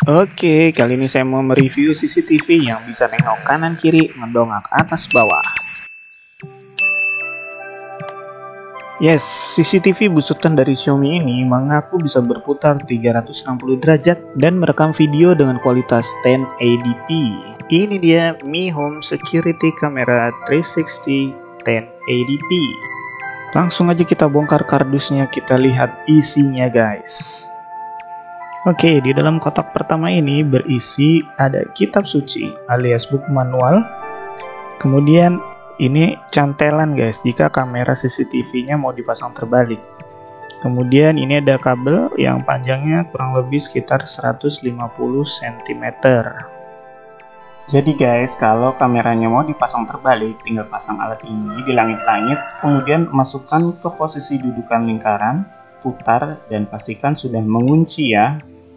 Oke, kali ini saya mau mereview CCTV yang bisa nengok kanan kiri, ngedongak atas bawah. Yes, CCTV besutan dari Xiaomi ini mengaku bisa berputar 360 derajat dan merekam video dengan kualitas 1080p. Ini dia Mi Home Security Camera 360 1080p. Langsung aja kita bongkar kardusnya, kita lihat isinya guys. Oke, di dalam kotak pertama ini berisi ada kitab suci alias buku manual. Kemudian ini cantelan guys, jika kamera CCTV-nya mau dipasang terbalik. Kemudian ini ada kabel yang panjangnya kurang lebih sekitar 150 cm. Jadi guys, kalau kameranya mau dipasang terbalik, tinggal pasang alat ini di langit-langit, kemudian masukkan ke posisi dudukan lingkaran, putar, dan pastikan sudah mengunci ya.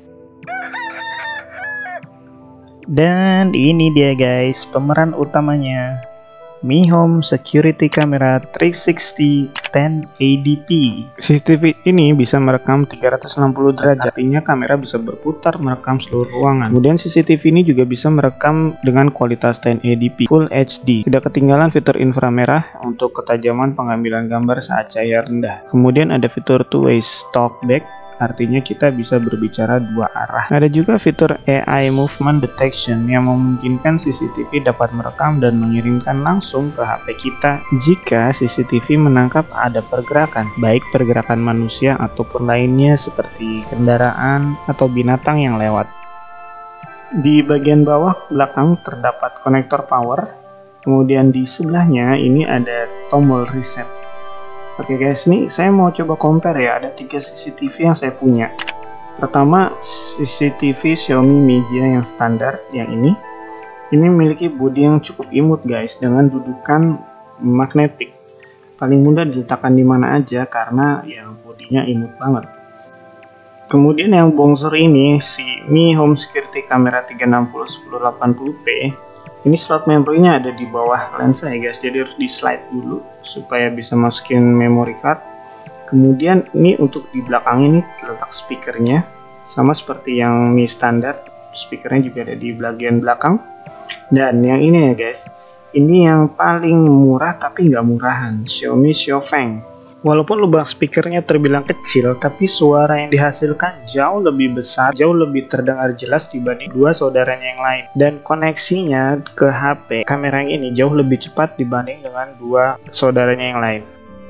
Dan ini dia guys, pemeran utamanya, Mi Home Security Camera 360 1080p. CCTV ini bisa merekam 360 derajat, artinya kamera bisa berputar merekam seluruh ruangan. Kemudian CCTV ini juga bisa merekam dengan kualitas 1080p Full HD. Tidak ketinggalan fitur inframerah untuk ketajaman pengambilan gambar saat cahaya rendah. Kemudian ada fitur two-way talkback, artinya kita bisa berbicara dua arah. Ada juga fitur AI Movement Detection yang memungkinkan CCTV dapat merekam dan mengirimkan langsung ke HP kita jika CCTV menangkap ada pergerakan, baik pergerakan manusia ataupun lainnya seperti kendaraan atau binatang yang lewat. Di bagian bawah belakang terdapat konektor power, kemudian di sebelahnya ini ada tombol reset. Oke guys, nih saya mau coba compare ya, ada 3 CCTV yang saya punya. Pertama, CCTV Xiaomi Media yang standar, yang ini memiliki bodi yang cukup imut guys, dengan dudukan magnetik. Paling mudah diletakkan di mana aja karena ya bodinya imut banget. Kemudian yang bongsor ini, si Mi Home Security Camera 360 1080p. Ini slot memorinya ada di bawah lensa ya guys, jadi harus di slide dulu supaya bisa masukin memory card. Kemudian ini untuk di belakang ini terletak speakernya, sama seperti yang Mi standar, speakernya juga ada di bagian belakang. Dan yang ini ya guys, ini yang paling murah tapi nggak murahan, Xiaomi Xiaofeng. Walaupun lubang speakernya terbilang kecil, tapi suara yang dihasilkan jauh lebih besar, jauh lebih terdengar jelas dibanding dua saudaranya yang lain. Dan koneksinya ke HP kamera yang ini jauh lebih cepat dibanding dengan dua saudaranya yang lain.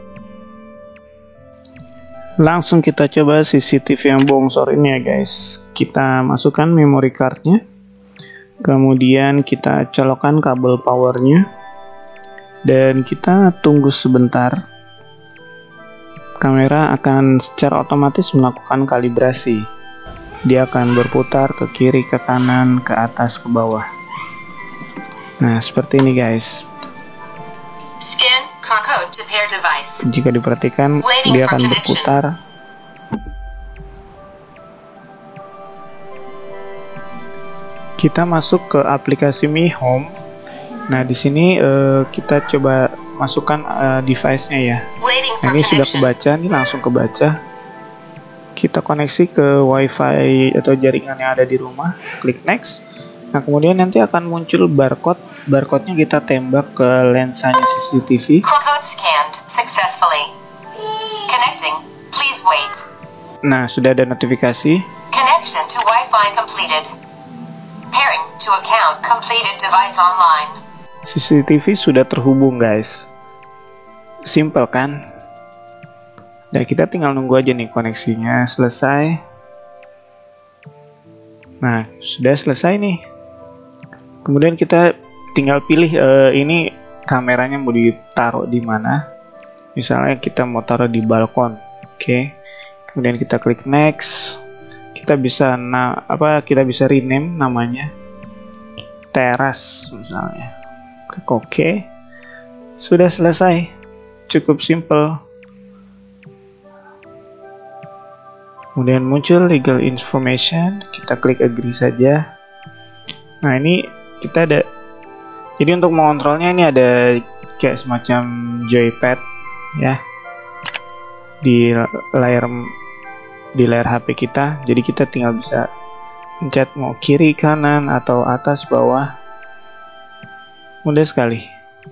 Langsung kita coba CCTV yang bongsor ini ya guys. Kita masukkan memory cardnya, kemudian kita colokkan kabel powernya, dan kita tunggu sebentar. Kamera akan secara otomatis melakukan kalibrasi. Dia akan berputar ke kiri, ke kanan, ke atas, ke bawah. Nah, seperti ini guys. Scan code to pair device. Jika diperhatikan, dia akan berputar. Kita masuk ke aplikasi Mi Home. Nah, di sini kita coba masukkan device-nya ya. Nah, ini sudah kebaca, ini langsung kebaca. Kita koneksi ke WiFi atau jaringan yang ada di rumah, klik next. Nah, kemudian nanti akan muncul barcode. Barcode-nya kita tembak ke lensanya CCTV. Code scanned successfully. Connecting. Please wait. Nah, sudah ada notifikasi. Connection to Wi-Fi completed. Pairing to account completed device online. CCTV sudah terhubung guys. Simple kan? Dan kita tinggal nunggu aja nih koneksinya selesai. Nah, sudah selesai nih. Kemudian kita tinggal pilih ini kameranya mau ditaruh di mana. Misalnya kita mau taruh di balkon. Oke. Kemudian kita klik next. Kita bisa kita bisa rename namanya. Teras misalnya. Klik OK. Sudah selesai. Cukup simple. Kemudian muncul legal information, kita klik agree saja. Nah, ini kita ada, jadi untuk mengontrolnya ini ada kayak semacam joypad ya di layar HP kita. Jadi kita tinggal bisa pencet mau kiri, kanan, atau atas, bawah. Mudah sekali.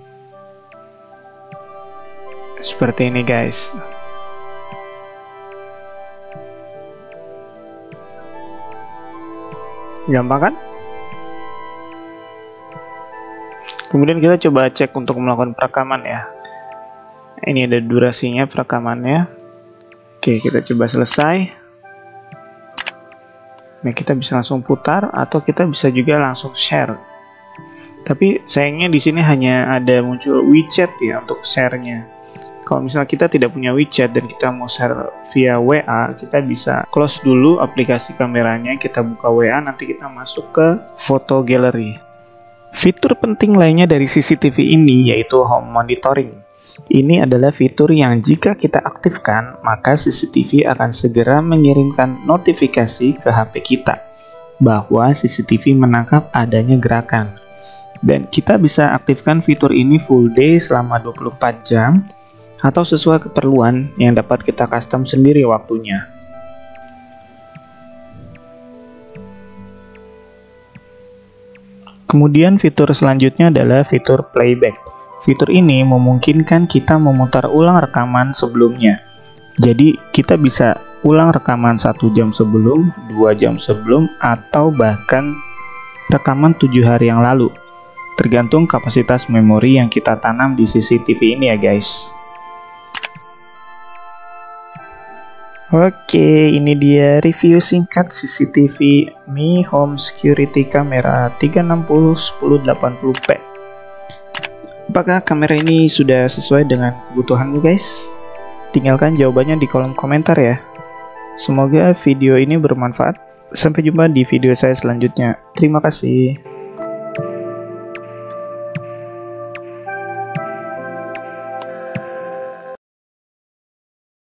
Seperti ini guys. Gampang kan? Kemudian kita coba cek untuk melakukan perekaman ya. Ini ada durasinya perekamannya. Oke, kita coba selesai. Nah, kita bisa langsung putar atau kita bisa juga langsung share. Tapi sayangnya di sini hanya ada muncul widget ya untuk share-nya. Kalau misalnya kita tidak punya widget dan kita mau share via WA, kita bisa close dulu aplikasi kameranya, kita buka WA, nanti kita masuk ke photo gallery. Fitur penting lainnya dari CCTV ini yaitu home monitoring. Ini adalah fitur yang jika kita aktifkan, maka CCTV akan segera mengirimkan notifikasi ke HP kita bahwa CCTV menangkap adanya gerakan. Dan kita bisa aktifkan fitur ini full day selama 24 jam atau sesuai keperluan yang dapat kita custom sendiri waktunya. Kemudian fitur selanjutnya adalah fitur playback. Fitur ini memungkinkan kita memutar ulang rekaman sebelumnya. Jadi kita bisa ulang rekaman 1 jam sebelum, 2 jam sebelum, atau bahkan rekaman 7 hari yang lalu. Tergantung kapasitas memori yang kita tanam di CCTV ini ya guys. Oke, ini dia review singkat CCTV Mi Home Security Camera 360-1080p. Apakah kamera ini sudah sesuai dengan kebutuhanmu guys? Tinggalkan jawabannya di kolom komentar ya. Semoga video ini bermanfaat. Sampai jumpa di video saya selanjutnya. Terima kasih.